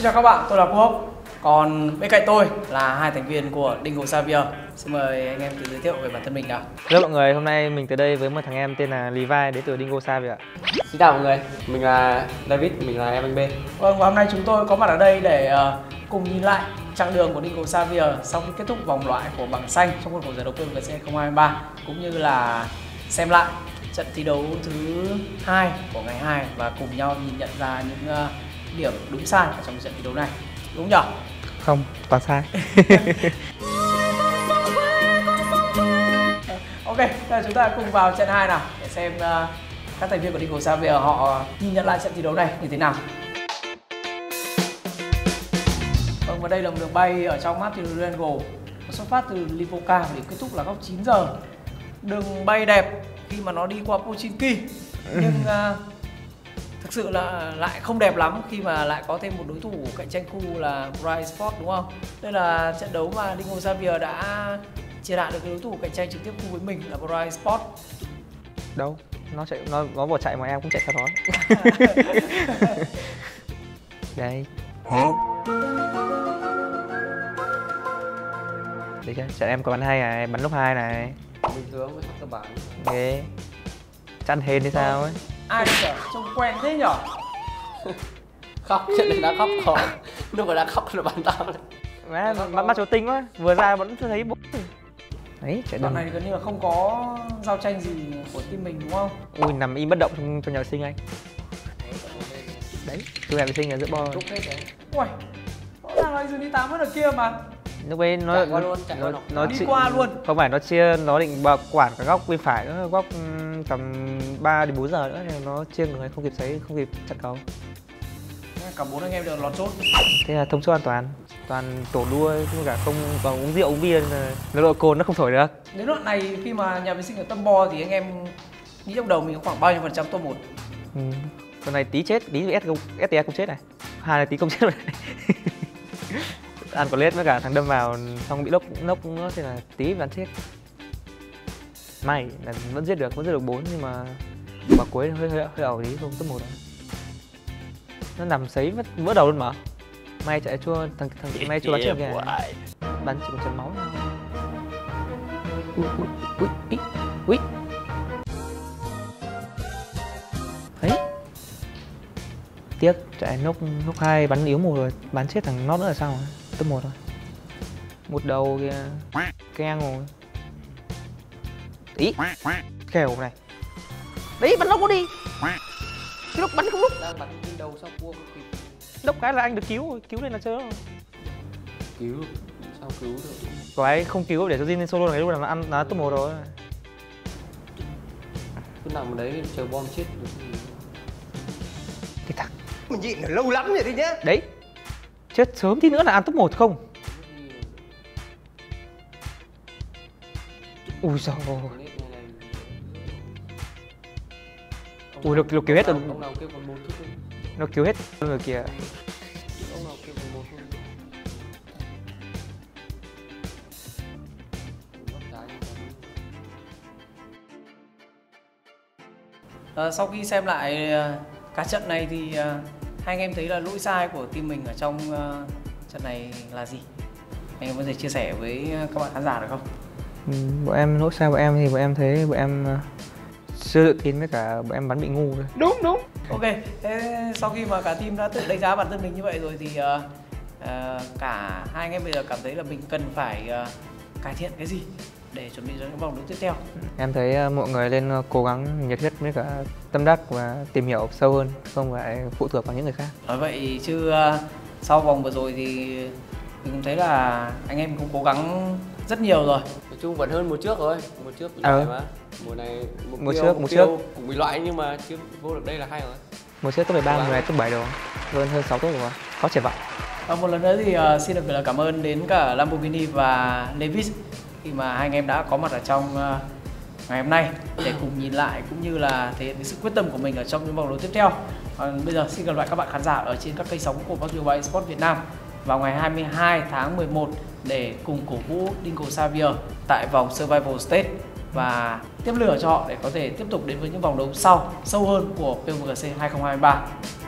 chào các bạn, tôi là Quốc. Còn bên cạnh tôi là hai thành viên của Dingo Xavier. Xin mời anh em tự giới thiệu về bản thân mình nào. Hello mọi người, hôm nay mình tới đây với một thằng em tên là Levi đến từ Dingo Xavier ạ. Xin chào mọi người, mình là David, mình là em anh B. Vâng, và hôm nay chúng tôi có mặt ở đây để cùng nhìn lại chặng đường của Dingo Xavier sau khi kết thúc vòng loại của bảng xanh trong khuôn khổ giải đấu PMGC 2023, cũng như là xem lại trận thi đấu thứ 2 của ngày 2 và cùng nhau nhìn nhận ra những điểm đúng sai ở trong trận thi đấu này. Đúng nhỉ? Không, toàn sai. Ok, giờ chúng ta cùng vào trận 2 nào để xem các thành viên của Dingo Xavier họ nhìn nhận lại trận thi đấu này như thế nào. Vâng, và đây là một đường bay ở trong Martin Triangle, xuất phát từ Lipoca và điểm kết thúc là góc 9 giờ. Đường bay đẹp khi mà nó đi qua Pochinki, nhưng thực sự là lại không đẹp lắm khi mà lại có thêm một đối thủ cạnh tranh khu là Bright Sport, đúng không? Đây là trận đấu mà Dingo Xavier đã chia đạn được cái đối thủ cạnh tranh trực tiếp khu với mình là Bright Sport. Đâu, nó bỏ chạy mà em cũng chạy theo đó. Đây. Đấy chứ, trận em có bắn hay này, bắn lúc 2 này. Bình thường với các bạn. Ghê. Chăn hên thế sao ấy. Ai nhỉ? Trông quen thế nhở? Khóc, trận này đã khóc rồi. Lúc mà đã khóc là bàn tao này. Má, mắt cháu tinh quá, vừa ra vẫn thấy bố. Đấy, chạy Đoạn đường này gần như là không có giao tranh gì của team mình, đúng không? Ui, nằm im bất động trong nhà vệ sinh anh. Đấy, tôi nhà vệ sinh là giữa bo. Lúc hết rồi. Ui, rõ ràng là đi 8 mất ở kia mà. Lúc ấy nó đi qua luôn. Không phải, nó chia, nó định quản cả góc bên phải nữa, góc tầm 3 đến 4 giờ nữa thì nó chia người không kịp sấy, không kịp chặn cầu. Cả 4 anh em đều lọt chốt. Thế là thông suốt an toàn. Toàn tổ đua chứ cả không còn uống rượu uống bia nên là độ cồn nó không thổi được. Đến đoạn này khi mà nhà vệ sinh ở Tâm Bo thì anh em nghĩ trong đầu mình có khoảng bao nhiêu % top 1? Con này tí chết, tí STE cũng chết này. Hai là tí không chết rồi. Ăn có lết với cả thằng đâm vào xong bị nốc nữa thì là tí bắn chết. May là vẫn giết được 4 nhưng mà quả cuối hơi ẩu tí, không top 1 rồi. Nó nằm sấy vỡ đầu luôn mà. May chạy chua, thằng may chua bắn chết kìa. Bắn chỉ một trận máu thôi. Ui. Đấy. Tiếc, chạy nốc 2 bắn yếu một rồi, bắn chết thằng nó nữa là sao rồi? Top 1 rồi. Một đầu kìa. Keng rồi. Ý. Kèo này. Đấy, bắn nốc có đi. Cái lúc bắn không lúc. Đang bắn trên đầu sau cua kịp. Lúc cái là anh được cứu rồi, cứu lên là chơi rồi. Cứu, sao cứu được? Có ai không cứu để cho Jin lên solo này lúc nào nó ăn nó top 1 rồi. Cứ nằm ở đấy chờ bom chết được gì. Cái thằng mình nhịn được lâu lắm rồi đi nhá. đấy. Chết sớm tí nữa là ăn top 1 không? Ui giời ơi. Ui, nó cứu hết rồi. Ông nào kêu còn 1 chút thôi. Nó cứu hết người kìa. Ông nào kêu còn 1 thôi. Sau khi xem lại cả trận này thì hai anh em thấy là lỗi sai của team mình ở trong trận này là gì? Anh em có thể chia sẻ với các bạn khán giả được không? Bọn em lỗi sai bọn em thì bọn em thấy bọn em chưa tự tin với cả bọn em bắn bị ngu thôi. Đúng. Ok, thế sau khi mà cả team đã tự đánh giá bản thân mình như vậy rồi thì cả hai anh em bây giờ cảm thấy là mình cần phải cải thiện cái gì để chuẩn bị cho những vòng đấu tiếp theo? Em thấy mọi người nên cố gắng nhiệt huyết với cả tâm đắc và tìm hiểu sâu hơn, không phải phụ thuộc vào những người khác. Nói vậy chứ sau vòng vừa rồi thì mình cũng thấy là anh em cũng cố gắng rất nhiều rồi. Nói chung vẫn hơn mùa trước rồi. Mùa trước bị loại mà. Mùa này mùa trước cũng bị loại nhưng mà chưa vô được đây là hay rồi. Mùa trước top 13, mùa này top 7 rồi. Hơn 6 top rồi. Có triển vọng. Và một lần nữa thì xin được gửi lời cảm ơn đến cả Lamborghini và Levi's khi mà hai anh em đã có mặt ở trong ngày hôm nay để cùng nhìn lại cũng như là thể hiện cái sự quyết tâm của mình ở trong những vòng đấu tiếp theo. Bây giờ xin gặp lại các bạn khán giả ở trên các kênh sóng của Basketball Sport Việt Nam vào ngày 22 tháng 11 để cùng cổ vũ Dingo Xavier tại vòng Survival Stage và tiếp lửa cho họ để có thể tiếp tục đến với những vòng đấu sau sâu hơn của PMGC 2023.